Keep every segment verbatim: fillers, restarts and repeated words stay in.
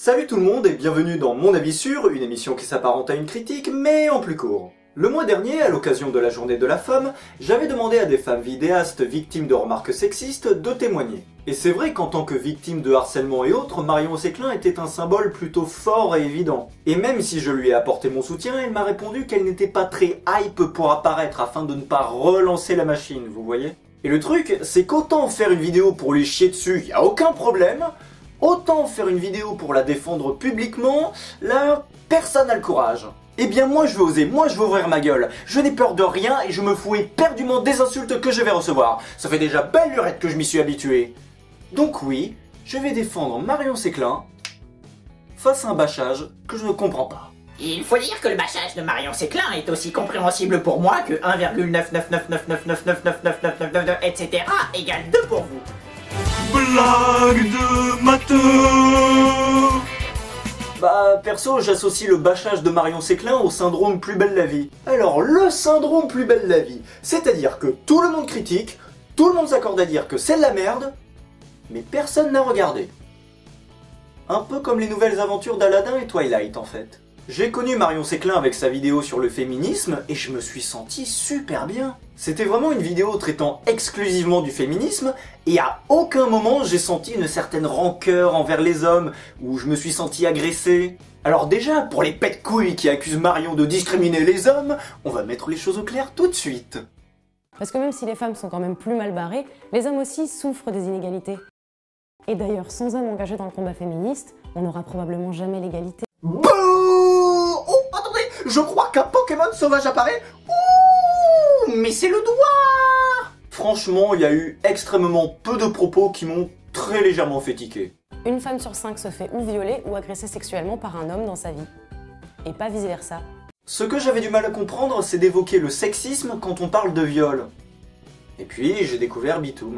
Salut tout le monde et bienvenue dans Mon Avis Sur, une émission qui s'apparente à une critique, mais en plus court. Le mois dernier, à l'occasion de la journée de la femme, j'avais demandé à des femmes vidéastes victimes de remarques sexistes de témoigner. Et c'est vrai qu'en tant que victime de harcèlement et autres, Marion Séclin était un symbole plutôt fort et évident. Et même si je lui ai apporté mon soutien, elle m'a répondu qu'elle n'était pas très hype pour apparaître afin de ne pas relancer la machine, vous voyez ? Et le truc, c'est qu'autant faire une vidéo pour lui chier dessus, y a aucun problème, autant faire une vidéo pour la défendre publiquement, là, personne n'a le courage. Eh bien moi je veux oser, moi je veux ouvrir ma gueule, je n'ai peur de rien et je me fous éperdument des insultes que je vais recevoir. Ça fait déjà belle lurette que je m'y suis habitué. Donc oui, je vais défendre Marion Séclin face à un bâchage que je ne comprends pas. Il faut dire que le bâchage de Marion Séclin est aussi compréhensible pour moi que un virgule neuf neuf neuf neuf neuf neuf neuf neuf neuf neuf neuf neuf neuf et cetera égale deux pour vous. Blague de matheux. Bah perso j'associe le bâchage de Marion Séclin au syndrome Plus belle la vie. Alors le syndrome Plus belle la vie, c'est-à-dire que tout le monde critique, tout le monde s'accorde à dire que c'est de la merde, mais personne n'a regardé. Un peu comme les nouvelles aventures d'Aladin et Twilight en fait. J'ai connu Marion Séclin avec sa vidéo sur le féminisme et je me suis senti super bien. C'était vraiment une vidéo traitant exclusivement du féminisme et à aucun moment j'ai senti une certaine rancœur envers les hommes ou je me suis senti agressé. Alors déjà, pour les pets de couilles qui accusent Marion de discriminer les hommes, on va mettre les choses au clair tout de suite. Parce que même si les femmes sont quand même plus mal barrées, les hommes aussi souffrent des inégalités. Et d'ailleurs, sans hommes engagés dans le combat féministe, on n'aura probablement jamais l'égalité. Bouh! Oh, attendez, je crois qu'un Pokémon sauvage apparaît. Ouh, mais c'est le doigt! Franchement, il y a eu extrêmement peu de propos qui m'ont très légèrement fait tiquer. Une femme sur cinq se fait ou violer ou agresser sexuellement par un homme dans sa vie. Et pas vice versa. Ce que j'avais du mal à comprendre, c'est d'évoquer le sexisme quand on parle de viol. Et puis, j'ai découvert Bitoum.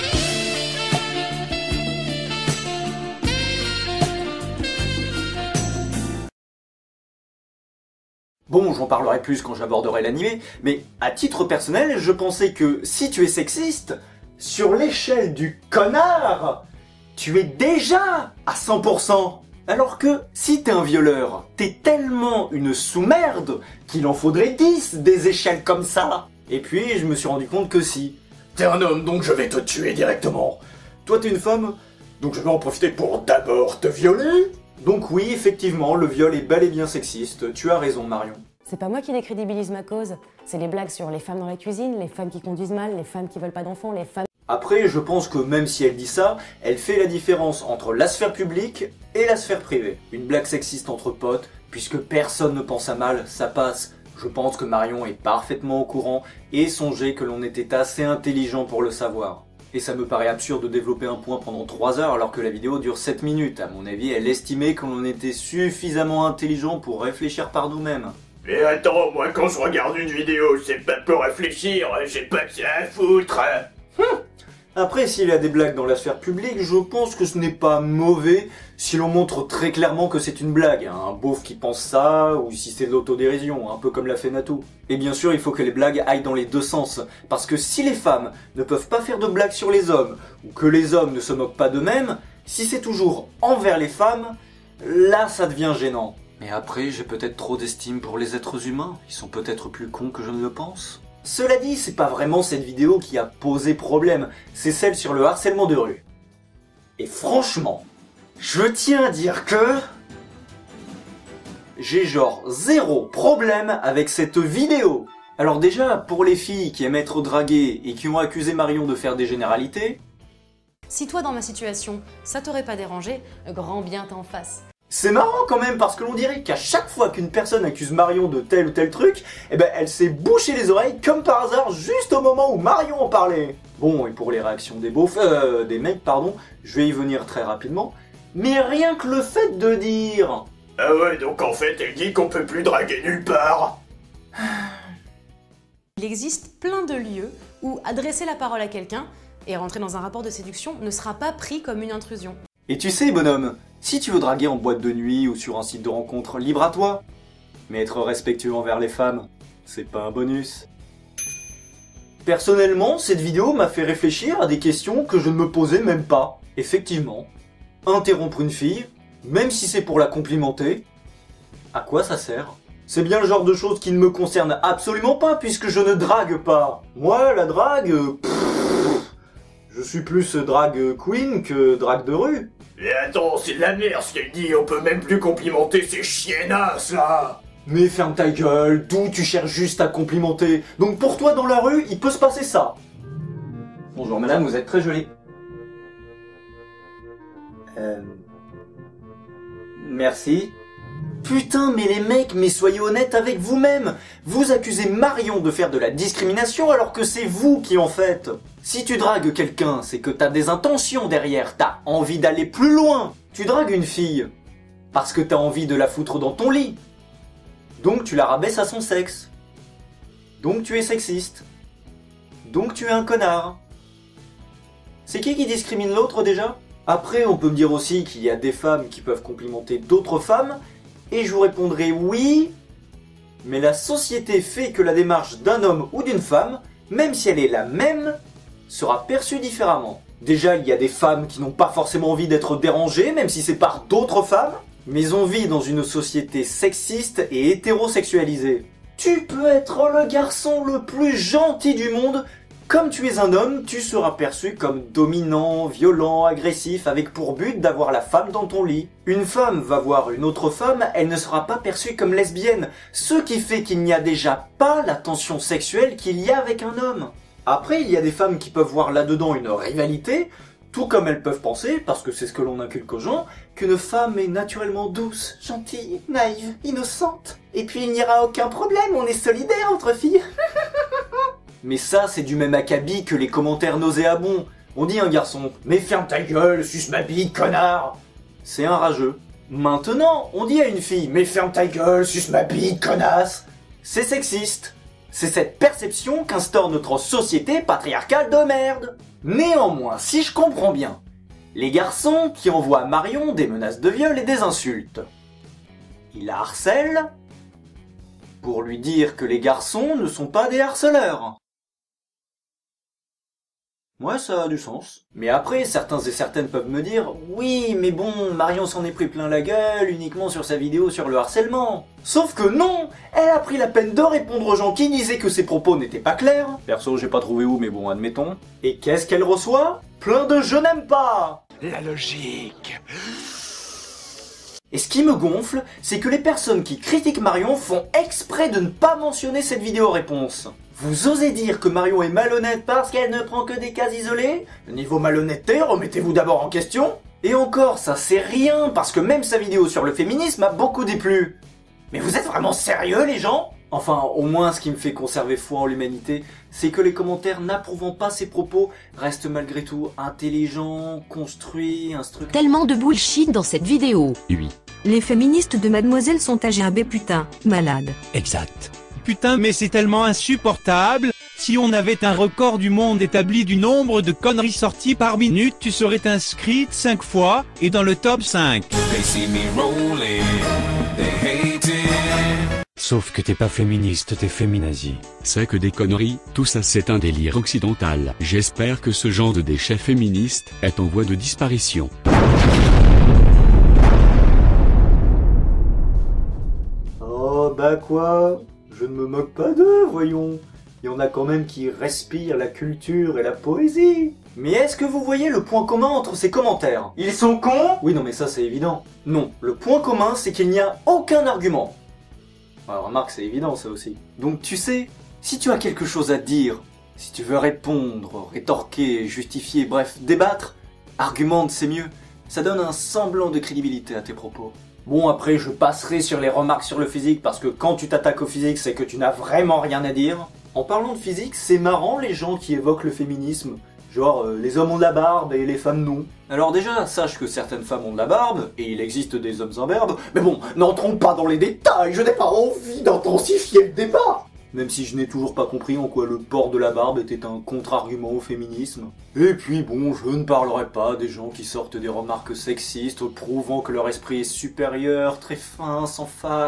Bon, j'en parlerai plus quand j'aborderai l'animé, mais à titre personnel, je pensais que si tu es sexiste, sur l'échelle du connard, tu es déjà à cent pour cent. Alors que si t'es un violeur, t'es tellement une sous-merde qu'il en faudrait dix des échelles comme ça. Et puis je me suis rendu compte que si. T'es un homme donc je vais te tuer directement. Toi t'es une femme, donc je vais en profiter pour d'abord te violer. Donc oui, effectivement, le viol est bel et bien sexiste, tu as raison Marion. C'est pas moi qui décrédibilise ma cause, c'est les blagues sur les femmes dans la cuisine, les femmes qui conduisent mal, les femmes qui veulent pas d'enfants, les femmes... Après, je pense que même si elle dit ça, elle fait la différence entre la sphère publique et la sphère privée. Une blague sexiste entre potes, puisque personne ne pense à mal, ça passe. Je pense que Marion est parfaitement au courant et songeait que l'on était assez intelligent pour le savoir. Et ça me paraît absurde de développer un point pendant trois heures alors que la vidéo dure sept minutes. À mon avis, elle estimait que l'on était suffisamment intelligent pour réfléchir par nous-mêmes. Mais attends, moi quand je regarde une vidéo, c'est pas pour réfléchir, j'ai pas que ça à foutre. Hum. Après, s'il y a des blagues dans la sphère publique, je pense que ce n'est pas mauvais si l'on montre très clairement que c'est une blague. Un beauf qui pense ça, ou si c'est de l'autodérision, un peu comme l'a fait Natou. Et bien sûr, il faut que les blagues aillent dans les deux sens. Parce que si les femmes ne peuvent pas faire de blagues sur les hommes, ou que les hommes ne se moquent pas d'eux-mêmes, si c'est toujours envers les femmes, là ça devient gênant. Mais après, j'ai peut-être trop d'estime pour les êtres humains. Ils sont peut-être plus cons que je ne le pense. Cela dit, c'est pas vraiment cette vidéo qui a posé problème, c'est celle sur le harcèlement de rue. Et franchement, je tiens à dire que... j'ai genre zéro problème avec cette vidéo. Alors déjà, pour les filles qui aiment être draguées et qui ont accusé Marion de faire des généralités... Si toi dans ma situation, ça t'aurait pas dérangé, grand bien t'en face. C'est marrant quand même parce que l'on dirait qu'à chaque fois qu'une personne accuse Marion de tel ou tel truc, eh ben elle s'est bouché les oreilles comme par hasard juste au moment où Marion en parlait. Bon, et pour les réactions des beaufs, euh, des mecs pardon, je vais y venir très rapidement, mais rien que le fait de dire... Ah ouais, donc en fait elle dit qu'on peut plus draguer nulle part. Il existe plein de lieux où adresser la parole à quelqu'un et rentrer dans un rapport de séduction ne sera pas pris comme une intrusion. Et tu sais, bonhomme, si tu veux draguer en boîte de nuit ou sur un site de rencontre, libre à toi. Mais être respectueux envers les femmes, c'est pas un bonus. Personnellement, cette vidéo m'a fait réfléchir à des questions que je ne me posais même pas. Effectivement, interrompre une fille, même si c'est pour la complimenter, à quoi ça sert? C'est bien le genre de choses qui ne me concerne absolument pas puisque je ne drague pas. Moi, la drague, pff, je suis plus drag queen que drague de rue. Mais attends, c'est de la merde ce qu'elle dit, on peut même plus complimenter ces chiennasses là. Mais ferme ta gueule, d'où tu cherches juste à complimenter. Donc pour toi dans la rue, il peut se passer ça. Bonjour madame, vous êtes très jolie. Euh... Merci. Putain, mais les mecs, mais soyez honnêtes avec vous-même. Vous accusez Marion de faire de la discrimination alors que c'est vous qui en faites. Si tu dragues quelqu'un, c'est que t'as des intentions derrière, t'as envie d'aller plus loin. Tu dragues une fille parce que t'as envie de la foutre dans ton lit. Donc tu la rabaisses à son sexe. Donc tu es sexiste. Donc tu es un connard. C'est qui qui discrimine l'autre déjà? Après, on peut me dire aussi qu'il y a des femmes qui peuvent complimenter d'autres femmes, et je vous répondrai oui, mais la société fait que la démarche d'un homme ou d'une femme, même si elle est la même, sera perçue différemment. Déjà, il y a des femmes qui n'ont pas forcément envie d'être dérangées, même si c'est par d'autres femmes, mais on vit dans une société sexiste et hétérosexualisée. Tu peux être le garçon le plus gentil du monde, comme tu es un homme, tu seras perçu comme dominant, violent, agressif, avec pour but d'avoir la femme dans ton lit. Une femme va voir une autre femme, elle ne sera pas perçue comme lesbienne, ce qui fait qu'il n'y a déjà pas la tension sexuelle qu'il y a avec un homme. Après, il y a des femmes qui peuvent voir là-dedans une rivalité, tout comme elles peuvent penser, parce que c'est ce que l'on inculque aux gens, qu'une femme est naturellement douce, gentille, naïve, innocente. Et puis il n'y aura aucun problème, on est solidaires entre filles. Mais ça, c'est du même acabit que les commentaires nauséabonds. On dit à un garçon « Mais ferme ta gueule, suce ma bite, connard !» C'est un rageux. Maintenant, on dit à une fille « Mais ferme ta gueule, suce ma bite, connasse !» C'est sexiste. C'est cette perception qu'instaure notre société patriarcale de merde. Néanmoins, si je comprends bien, les garçons qui envoient à Marion des menaces de viol et des insultes, ils la harcèlent pour lui dire que les garçons ne sont pas des harceleurs. Ouais, ça a du sens. Mais après, certains et certaines peuvent me dire « Oui, mais bon, Marion s'en est pris plein la gueule uniquement sur sa vidéo sur le harcèlement. » Sauf que non, elle a pris la peine de répondre aux gens qui disaient que ses propos n'étaient pas clairs. Perso, j'ai pas trouvé où, mais bon, admettons. Et qu'est-ce qu'elle reçoit? Plein de « je n'aime pas ». La logique. Et ce qui me gonfle, c'est que les personnes qui critiquent Marion font exprès de ne pas mentionner cette vidéo réponse. Vous osez dire que Marion est malhonnête parce qu'elle ne prend que des cas isolés? Niveau malhonnêteté, remettez-vous d'abord en question. Et encore, ça c'est rien, parce que même sa vidéo sur le féminisme a beaucoup déplu. Mais vous êtes vraiment sérieux les gens? Enfin, au moins ce qui me fait conserver foi en l'humanité, c'est que les commentaires n'approuvant pas ses propos restent malgré tout intelligents, construits, instructifs. Tellement de bullshit dans cette vidéo. Oui. Les féministes de Mademoiselle sont A G A B putain, malades. Exact. Putain mais c'est tellement insupportable. Si on avait un record du monde établi du nombre de conneries sorties par minute, tu serais inscrite cinq fois et dans le top cinq. Sauf que t'es pas féministe, t'es féminazi. C'est que des conneries, tout ça c'est un délire occidental. J'espère que ce genre de déchet féministe est en voie de disparition. Oh bah quoi? Je ne me moque pas d'eux, voyons. Il y en a quand même qui respirent la culture et la poésie. Mais est-ce que vous voyez le point commun entre ces commentaires? Ils sont cons? Oui, non mais ça c'est évident. Non, le point commun c'est qu'il n'y a aucun argument. Alors, remarque, c'est évident ça aussi. Donc tu sais, si tu as quelque chose à dire, si tu veux répondre, rétorquer, justifier, bref, débattre, argumente c'est mieux. Ça donne un semblant de crédibilité à tes propos. Bon, après, je passerai sur les remarques sur le physique, parce que quand tu t'attaques au physique, c'est que tu n'as vraiment rien à dire. En parlant de physique, c'est marrant les gens qui évoquent le féminisme. Genre, euh, les hommes ont de la barbe et les femmes non. Alors déjà, sache que certaines femmes ont de la barbe, et il existe des hommes imberbes, mais bon, n'entrons pas dans les détails, je n'ai pas envie d'intensifier le débat. Même si je n'ai toujours pas compris en quoi le port de la barbe était un contre-argument au féminisme. Et puis bon, je ne parlerai pas des gens qui sortent des remarques sexistes prouvant que leur esprit est supérieur, très fin, sans faille.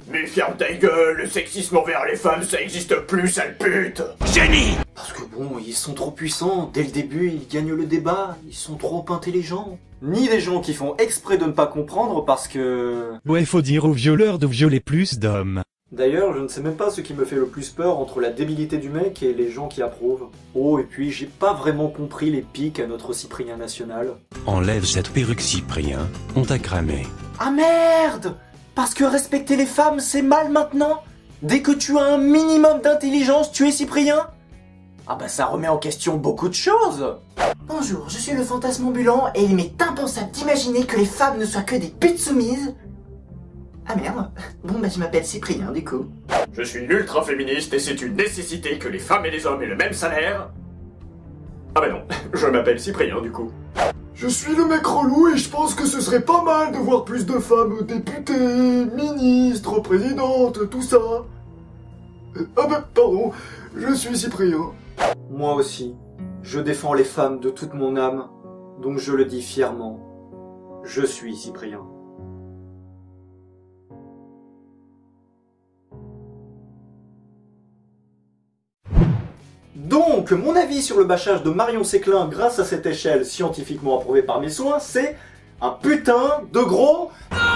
Mais ferme ta gueule, le sexisme envers les femmes ça existe plus, sale pute. Génie! Parce que bon, ils sont trop puissants, dès le début ils gagnent le débat, ils sont trop intelligents. Ni des gens qui font exprès de ne pas comprendre parce que... Ouais, faut dire aux violeurs de violer plus d'hommes. D'ailleurs, je ne sais même pas ce qui me fait le plus peur entre la débilité du mec et les gens qui approuvent. Oh, et puis j'ai pas vraiment compris les pics à notre Cyprien national. Enlève cette perruque Cyprien, on t'a cramé. Ah merde! Parce que respecter les femmes c'est mal maintenant? Dès que tu as un minimum d'intelligence, tu es Cyprien? Ah bah ça remet en question beaucoup de choses. Bonjour, je suis le fantasme ambulant et il m'est impensable d'imaginer que les femmes ne soient que des putes soumises. Ah merde, bon bah je m'appelle Cyprien du coup. Je suis une ultra féministe et c'est une nécessité que les femmes et les hommes aient le même salaire. Ah bah non, je m'appelle Cyprien du coup. Je suis le mec relou et je pense que ce serait pas mal de voir plus de femmes députées, ministres, présidentes, tout ça. Euh, ah bah pardon, je suis Cyprien. Moi aussi, je défends les femmes de toute mon âme, donc je le dis fièrement. Je suis Cyprien. Donc, mon avis sur le bâchage de Marion Séclin grâce à cette échelle scientifiquement approuvée par mes soins, c'est un putain de gros...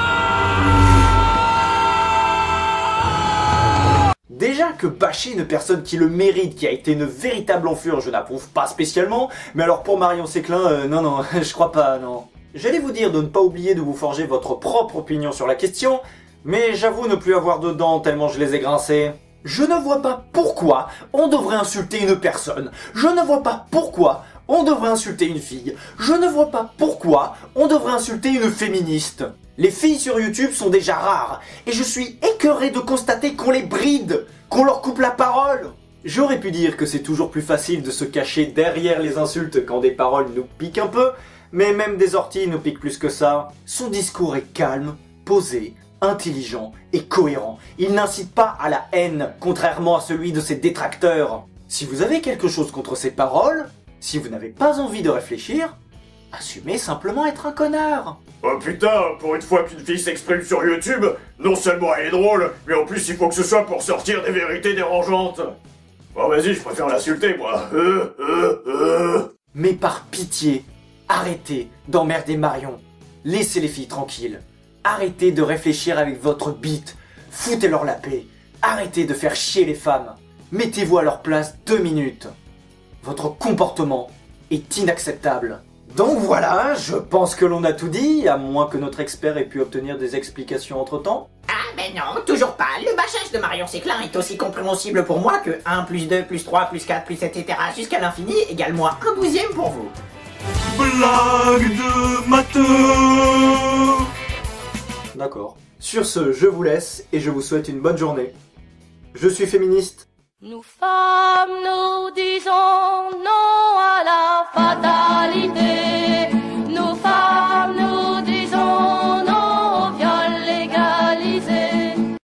Déjà que bâcher une personne qui le mérite, qui a été une véritable enflure, je n'approuve pas spécialement, mais alors pour Marion Séclin, euh, non, non, je crois pas, non. J'allais vous dire de ne pas oublier de vous forger votre propre opinion sur la question, mais j'avoue ne plus avoir de dents tellement je les ai grincées. Je ne vois pas pourquoi on devrait insulter une personne. Je ne vois pas pourquoi on devrait insulter une fille. Je ne vois pas pourquoi on devrait insulter une féministe. Les filles sur YouTube sont déjà rares, et je suis écœuré de constater qu'on les bride, qu'on leur coupe la parole. J'aurais pu dire que c'est toujours plus facile de se cacher derrière les insultes quand des paroles nous piquent un peu, mais même des orties nous piquent plus que ça. Son discours est calme, posé, intelligent et cohérent. Il n'incite pas à la haine, contrairement à celui de ses détracteurs. Si vous avez quelque chose contre ses paroles, si vous n'avez pas envie de réfléchir, assumez simplement être un connard. Oh putain, pour une fois qu'une fille s'exprime sur YouTube, non seulement elle est drôle, mais en plus il faut que ce soit pour sortir des vérités dérangeantes. Bon vas-y, je préfère l'insulter moi. Euh, euh, euh. Mais par pitié, arrêtez d'emmerder Marion. Laissez les filles tranquilles. Arrêtez de réfléchir avec votre bite. Foutez-leur la paix. Arrêtez de faire chier les femmes. Mettez-vous à leur place deux minutes. Votre comportement est inacceptable. Donc voilà, je pense que l'on a tout dit, à moins que notre expert ait pu obtenir des explications entre-temps. Ah ben non, toujours pas. Le bâchage de Marion Séclin est aussi compréhensible pour moi que un plus deux plus trois plus quatre plus et cetera jusqu'à l'infini égale moins un douzième pour vous. Blague de matheux. D'accord. Sur ce, je vous laisse et je vous souhaite une bonne journée. Je suis féministe. Nous femmes, nous disons